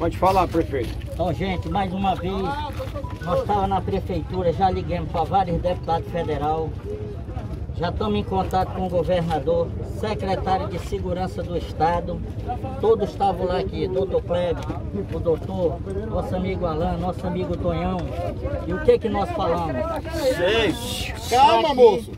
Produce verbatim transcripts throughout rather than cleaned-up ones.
Pode falar, prefeito. Então, gente, mais uma vez, nós estávamos na prefeitura, já liguemos para vários deputados federais, já estamos em contato com o governador, secretário de Segurança do Estado, todos estavam lá aqui, doutor Kleber, o doutor, nosso amigo Alan, nosso amigo Tonhão. E o que que nós falamos? Seis. Calma, moço.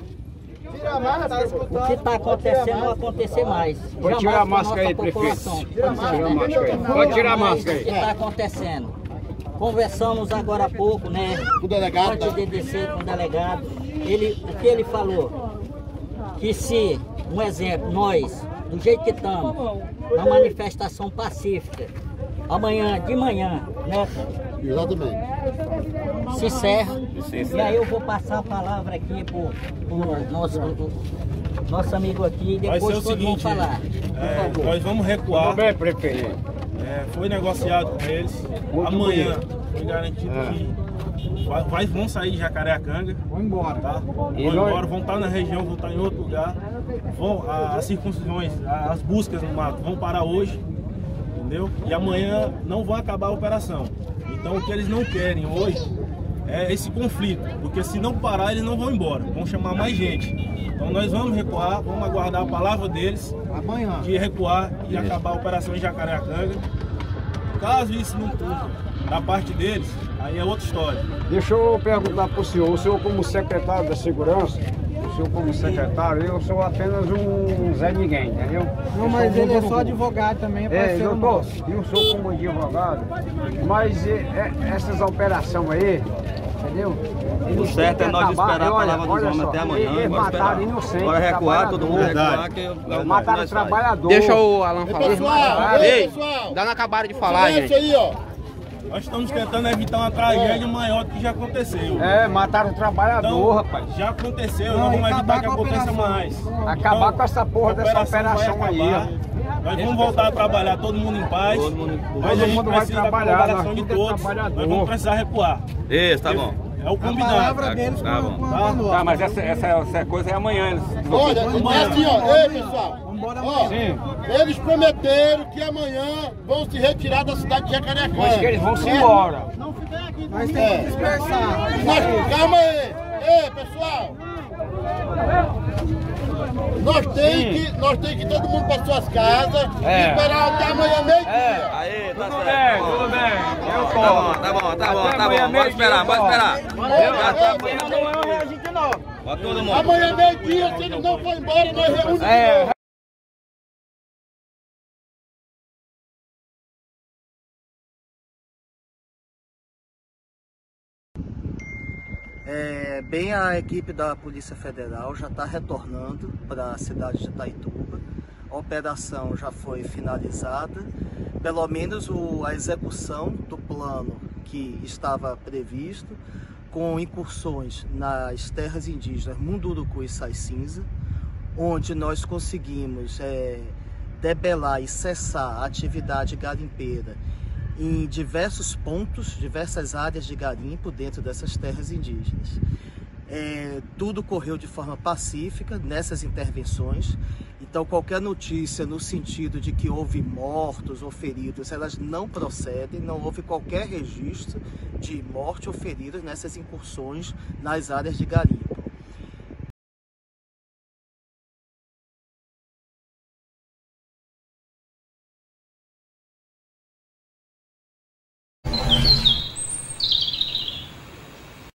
O que está acontecendo não acontecer mais. Pode tirar a máscara aí, prefeito. Pode tirar a máscara aí. Pode tirar a máscara aí. O que está acontecendo? Conversamos agora há pouco, né? O delegado. Antes de descer com o delegado. Ele, o que ele falou? Que se, um exemplo, nós, do jeito que estamos, na manifestação pacífica, amanhã, de manhã, né? Exatamente. Se encerra. E aí eu vou passar a palavra aqui para o nosso, nosso amigo aqui e depois Vai ser o todos seguinte, vão falar. É, nós vamos recuar. Tudo bem, prefeito? É, foi negociado com eles. Amanhã foi garantido É. que vai, vai- vão sair de Jacareacanga. Vão embora. Tá? Vão E embora, nós- vão estar na região, vão estar em outro lugar. Vão, a- as circuncisões, a- as buscas no mato vão parar hoje. Entendeu? E amanhã não vai acabar a operação. Então o que eles não querem hoje é esse conflito, porque se não parar eles não vão embora, vão chamar mais gente. Então nós vamos recuar, vamos aguardar a palavra deles Amanhã. de recuar e acabar a operação em Jacareacanga. Caso isso não cumpra da parte deles, aí é outra história. Deixa eu perguntar para o senhor. O senhor como secretário da Segurança, o senhor como secretário, eu sou apenas um Zé Ninguém, entendeu? Não, Eu mas sou um ele é do só grupo. advogado também, é É, parceiro doutor, nosso. eu sou como advogado, mas é, é, essas operações aí, entendeu? O certo é nós esperar a Olha, palavra dos olha homens só, até amanhã. Eles Agora mataram esperar. inocente. Agora recuar, todo mundo trabalhador. recuar. Que é o que Mataram nós faz. trabalhador. Deixa o Alan Ei, falar. pessoal, Ei, ei, pessoal. ainda não acabaram de falar, Silêncio gente. aí, ó. Nós estamos tentando evitar uma tragédia maior do que já aconteceu. É, mataram o trabalhador, Então, rapaz. já aconteceu, Não, nós vamos e evitar acabar que com a aconteça operação. mais. Acabar Então, com essa porra a dessa operação vai aí, acabar. Nós vamos voltar a trabalhar todo mundo em paz. Todo mundo- mas todo a gente mundo vai precisa trabalhar, da colaboração nós de tudo é todos. trabalhador. Nós vamos precisar recuar. Isso, tá bom. É o A combinado. palavra deles tá com, bom. com a Tá? nossa. Tá, mas essa, essa, essa coisa é amanhã. Eles... Olha, é assim, ó. Ei, pessoal. Vambora Ó, amanhã. eles prometeram que amanhã vão se retirar da cidade de Jacareacanga. Mas que eles vão se É. embora. Nós temos que dispersar. Nós, calma aí. Ei, pessoal. Nós temos que, nós temos que ir todo mundo para suas casas É. e esperar até amanhã meio-dia. Aí, tá Tudo certo. bem, tudo bem. Eu Tá topo. bom, tá bom, tá bom, Até tá amanhã, bom. Bora meio-dia, esperar, eu bora topo. esperar. Ei, Já tá. ei, Amanhã não é a gente não. Bora todo mundo. Amanhã meio-dia, se eles não forem embora, nós reunimos. É, É, bem, a equipe da Polícia Federal já está retornando para a cidade de Itaituba. A operação já foi finalizada, pelo menos o, a execução do plano que estava previsto, com incursões nas terras indígenas Munduruku e Sai Cinza, onde nós conseguimos é, debelar e cessar a atividade garimpeira em diversos pontos, diversas áreas de garimpo dentro dessas terras indígenas. É, tudo correu de forma pacífica nessas intervenções, então qualquer notícia no sentido de que houve mortos ou feridos, elas não procedem, não houve qualquer registro de morte ou feridos nessas incursões nas áreas de garimpo.